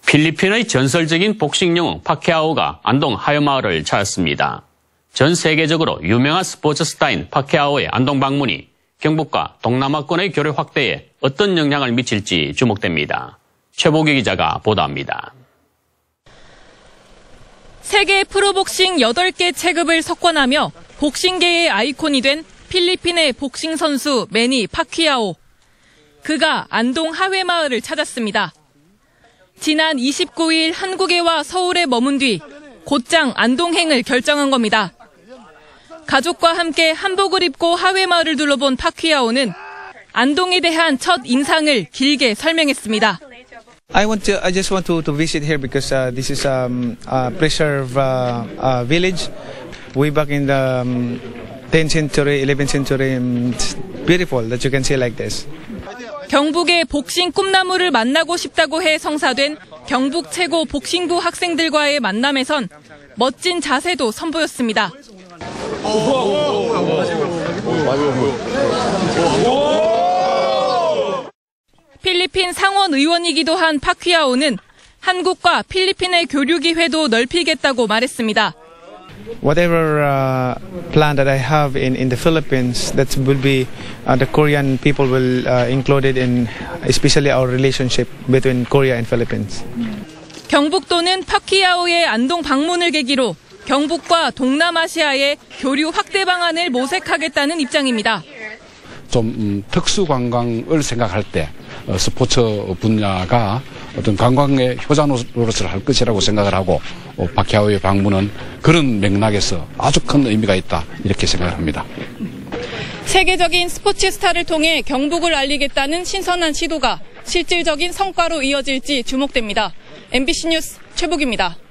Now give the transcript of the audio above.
필리핀의 전설적인 복싱 영웅 파키아오가 안동 하회마을을 찾았습니다. 전 세계적으로 유명한 스포츠 스타인 파키아오의 안동 방문이 경북과 동남아권의 교류 확대에 어떤 영향을 미칠지 주목됩니다. 최보기 기자가 보도합니다. 세계 프로복싱 8개 체급을 석권하며 복싱계의 아이콘이 된 필리핀의 복싱 선수 매니 파키아오. 그가 안동 하회마을을 찾았습니다. 지난 29일 한국에 와 서울에 머문 뒤 곧장 안동행을 결정한 겁니다. 가족과 함께 한복을 입고 하회마을을 둘러본 파키아오는 안동에 대한 첫 인상을 길게 설명했습니다. I just want to visit here because this is a preserved village way back in the 10th century, 11th century. It's beautiful that you can see like this. 경북의 복싱 꿈나무를 만나고 싶다고 해 성사된 경북 최고 복싱부 학생들과의 만남에선 멋진 자세도 선보였습니다. 필리핀 상원 의원이기도 한 파키아오는 한국과 필리핀의 교류 기회도 넓히겠다고 말했습니다. Whatever plan that I have in the Philippines, that will be the Korean people will include it in, especially our relationship between Korea and Philippines. 경북도는 파키아오의 안동 방문을 계기로 경북과 동남아시아의 교류 확대 방안을 모색하겠다는 입장입니다. 좀 특수 관광을 생각할 때 스포츠 분야가 어떤 관광의 효자 노릇을 할 것이라고 생각을 하고 파키아오의 방문은 그런 맥락에서 아주 큰 의미가 있다 이렇게 생각합니다. 세계적인 스포츠 스타를 통해 경북을 알리겠다는 신선한 시도가 실질적인 성과로 이어질지 주목됩니다. MBC 뉴스 최복입니다.